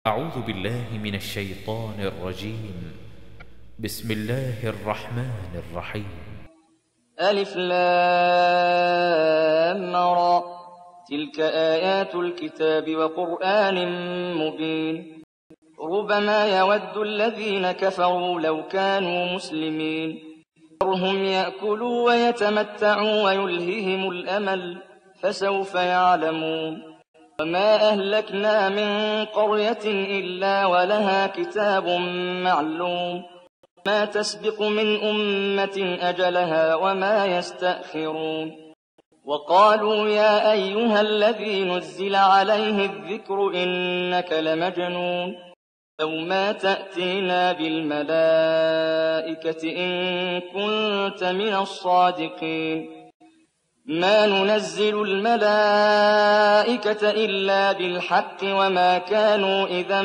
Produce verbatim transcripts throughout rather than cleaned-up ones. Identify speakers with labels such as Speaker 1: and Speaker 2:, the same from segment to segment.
Speaker 1: أعوذ بالله من الشيطان الرجيم. بسم الله الرحمن الرحيم.
Speaker 2: ألف لام را تلك آيات الكتاب وقرآن مبين. ربما يود الذين كفروا لو كانوا مسلمين ذرهم يأكلوا ويتمتعوا ويلههم الأمل فسوف يعلمون. وما أهلكنا من قرية إلا ولها كتاب معلوم ما تسبق من أمة أجلها وما يستأخرون. وقالوا يا أيها الذي نزل عليه الذكر إنك لمجنون لو ما تأتينا بالملائكة إن كنت من الصادقين. ما ننزل الملائكة إلا بالحق وما كانوا إذا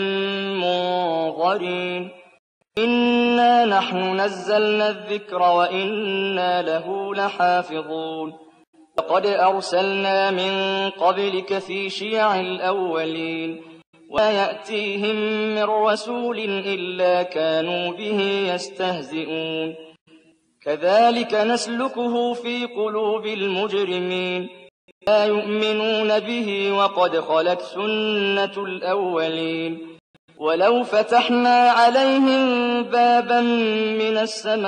Speaker 2: منظرين. إنا نحن نزلنا الذكر وإنا له لحافظون. لقد أرسلنا من قبلك في شيع الأولين ولا يأتيهم من رسول إلا كانوا به يستهزئون. كذلك نسلكه في قلوب المجرمين لا يؤمنون به وقد خلت سنة الأولين. ولو فتحنا عليهم بابا من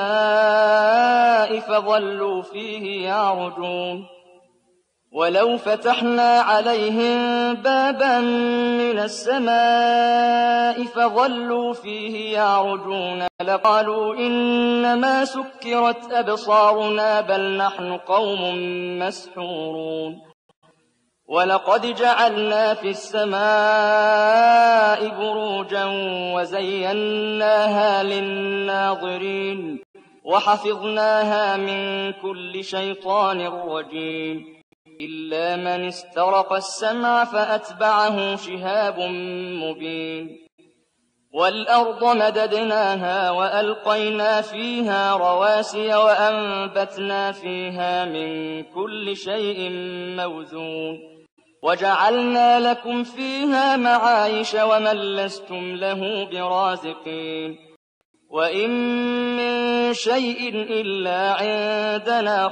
Speaker 2: السماء فظلوا فيه يعرجون ولو فتحنا عليهم بابا من السماء فظلوا فيه يعرجون لقالوا إنما سكرت أبصارنا بل نحن قوم مسحورون. ولقد جعلنا في السماء بروجا وزيناها للناظرين وحفظناها من كل شيطان رجيم إلا من استرق السمع فأتبعه شهاب مبين. والأرض مددناها وألقينا فيها رواسي وأنبتنا فيها من كل شيء موزون وجعلنا لكم فيها معايش ومن لستم له برازقين. وإن من شيء إلا عندنا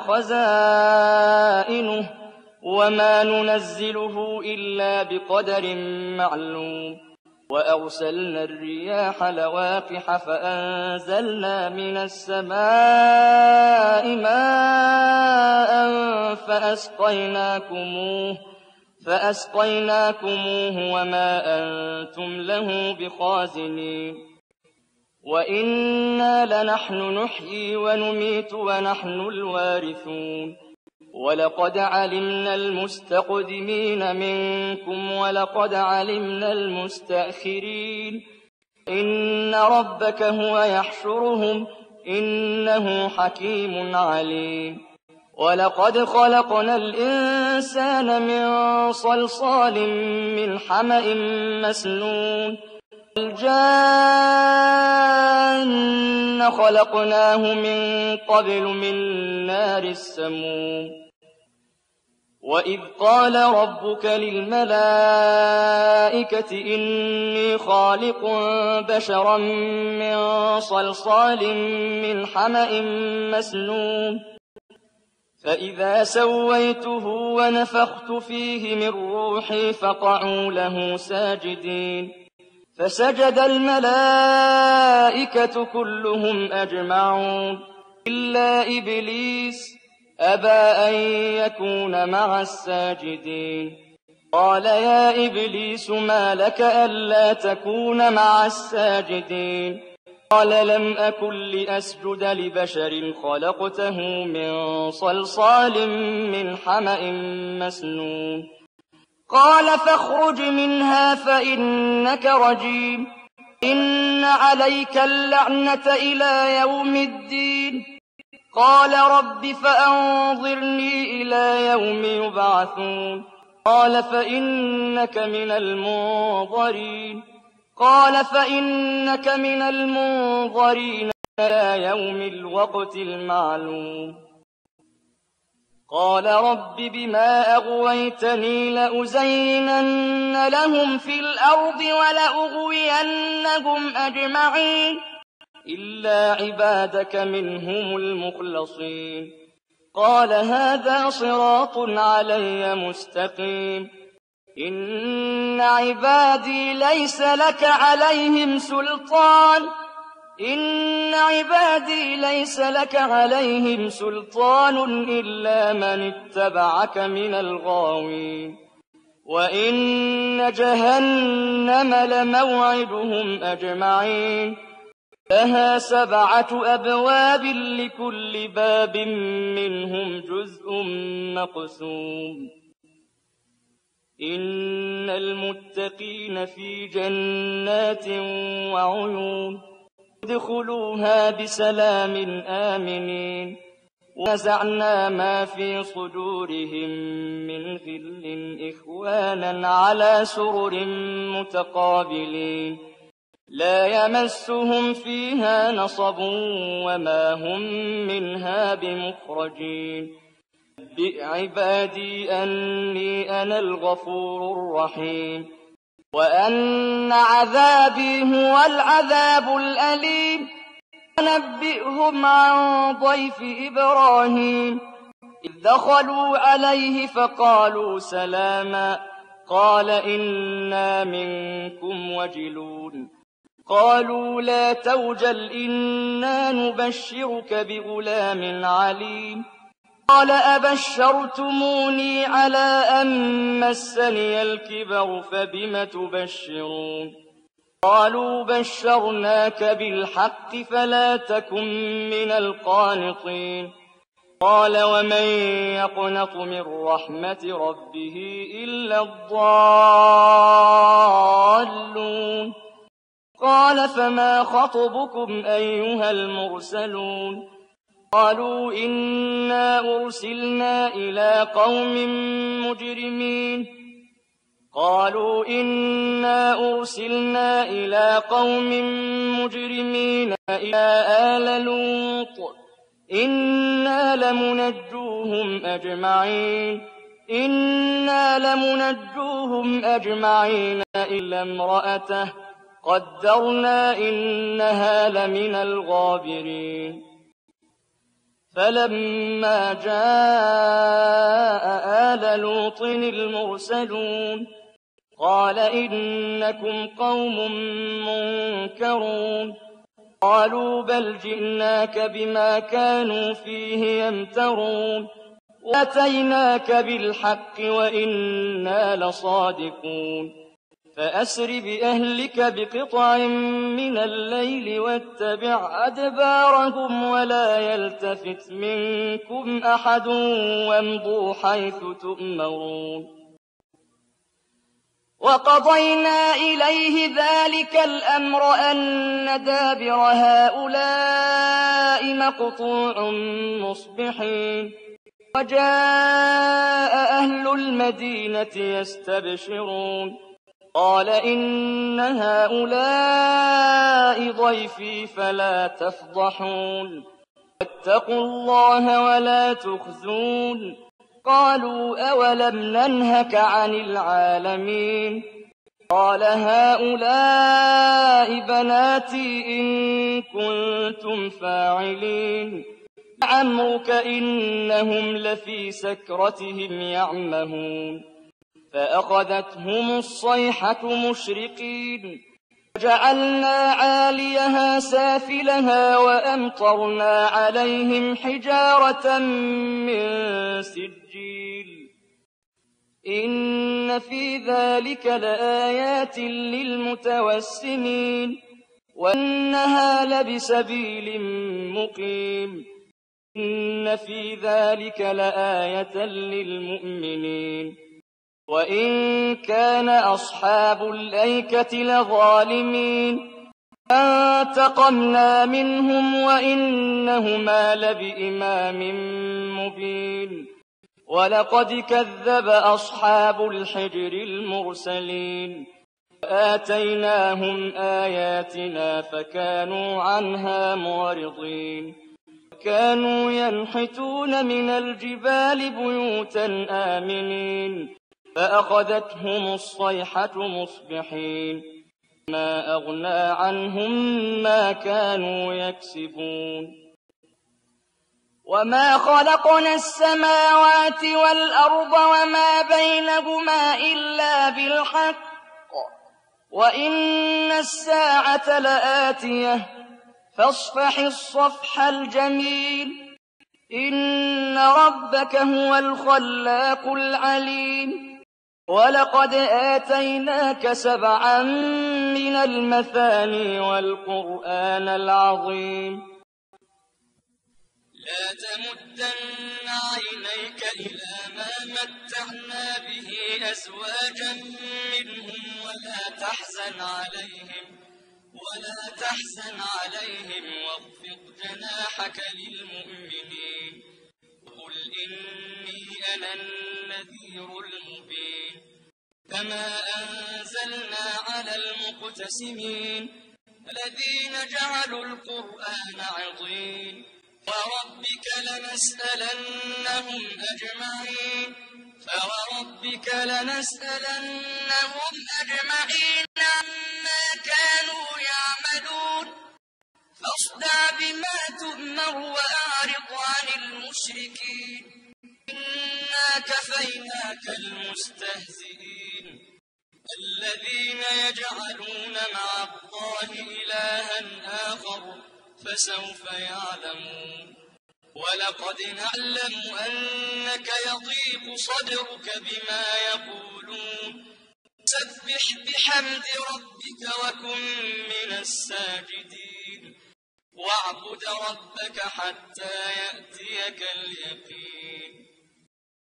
Speaker 2: خزائنه وما ننزله إلا بقدر معلوم. وأرسلنا الرياح لواقح فأنزلنا من السماء ماء فأسقيناكموه فأسقيناكموه وما أنتم له بخازنين. وإنا لنحن نحيي ونميت ونحن الوارثون. ولقد علمنا المستقدمين منكم ولقد علمنا المستأخرين. إن ربك هو يحشرهم إنه حكيم عليم. ولقد خلقنا الإنسان من صلصال من حمأ مسنون. الجان خلقناه من قبل من نار السموم. وإذ قال ربك للملائكة إني خالق بشرا من صلصال من حمأ مسنون فإذا سويته ونفخت فيه من روحي فقعوا له ساجدين. فسجد الملائكة كلهم أجمعون إلا إبليس أبى أن يكون مع الساجدين. قال يا إبليس ما لك ألا تكون مع الساجدين؟ قال لم أكن لأسجد لبشر خلقته من صلصال من حمأ مسنون. قال فاخرج منها فإنك رجيم إن عليك اللعنة إلى يوم الدين. قال رب فأنظرني إلى يوم يبعثون. قال فإنك من المنظرين قال فإنك من المنظرين إلى يوم الوقت المعلوم. قال رب بما أغويتني لأزينن لهم في الأرض ولأغوينهم أجمعين إلا عبادك منهم المخلصين قال هذا صراط علي مستقيم إن عبادي ليس لك عليهم سلطان إن عبادي ليس لك عليهم سلطان إلا من اتبعك من الغاوين وإن جهنم لموعدهم أجمعين لها سبعة أبواب لكل باب منهم جزء مقسوم إن المتقين في جنات وعيون ادخلوها بسلام آمنين ونزعنا ما في صدورهم من غل إخوانا على سرر متقابلين لا يمسهم فيها نصب وما هم منها بمخرجين نبئ عبادي أني أنا الغفور الرحيم وأن عذابي هو العذاب الأليم ونبئهم عن ضيف إبراهيم إذ دخلوا عليه فقالوا سلاما قال إنا منكم وجلون قالوا لا توجل إنا نبشرك بغلام عليم قال أبشرتموني على أن مسني الكبر فبم تبشرون قالوا بشرناك بالحق فلا تكن من القانطين قال ومن يقنط من رحمة ربه إلا الضالون قال فما خطبكم أيها المرسلون قالوا إنا أرسلنا إلى قوم مجرمين قالوا إنا أرسلنا إلى قوم مجرمين إلى آل لوط إنا لمنجوهم أجمعين إنا لمنجوهم أجمعين إلا امرأته قدرنا إنها لمن الغابرين فلما جاء آل لوط المرسلون قال إنكم قوم منكرون قالوا بل جئناك بما كانوا فيه يمترون وأتيناك بالحق وإنا لصادقون فأسر بأهلك بقطع من الليل واتبع أدبارهم ولا يلتفت منكم أحد وامضوا حيث تؤمرون وقضينا إليه ذلك الأمر أن دابر هؤلاء مقطوع مصبحين وجاء أهل المدينة يستبشرون قال إن هؤلاء ضيفي فلا تفضحون واتقوا الله ولا تخزون قالوا أولم ننهك عن العالمين قال هؤلاء بناتي إن كنتم فاعلين لعمرك إنهم لفي سكرتهم يعمهون فأخذتهم الصيحة مشرقين وجعلنا عاليها سافلها وأمطرنا عليهم حجارة من سجيل إن في ذلك لآيات للمتوسمين وإنها لبسبيل مقيم إن في ذلك لآية للمؤمنين وإن كان أصحاب الأيكة لظالمين فانتقمنا منهم وإنهما لبإمام مبين ولقد كذب أصحاب الحجر المرسلين وآتيناهم آياتنا فكانوا عنها معرضين كانوا ينحتون من الجبال بيوتا آمنين فأخذتهم الصيحة مصبحين ما أغنى عنهم ما كانوا يكسبون وما خلقنا السماوات والأرض وما بينهما إلا بالحق وإن الساعة لآتية فاصفح الصفح الجميل إن ربك هو الخلاق العليم ولقد آتيناك سبعا من المثاني والقرآن العظيم لا تمدن عينيك إلى ما متعنا به أزواجا منهم ولا تحزن عليهم ولا تحزن عليهم واخفض جناحك للمؤمنين قل إني أنا النذير المبين كما أنزلنا على المقتسمين الذين جعلوا القرآن عضين وربك لنسألنهم أجمعين فوربك لنسألنهم أجمعين عما كانوا يعملون فاصدع بما تؤمر وأعرض عن المشركين إنا كفيناك المستهزئين الذين يجعلون مع الله إلها آخر فسوف يعلمون ولقد نعلم أنك يضيق صدرك بما يقولون سبح بحمد ربك وكن من الساجدين واعبد ربك حتى يأتيك اليقين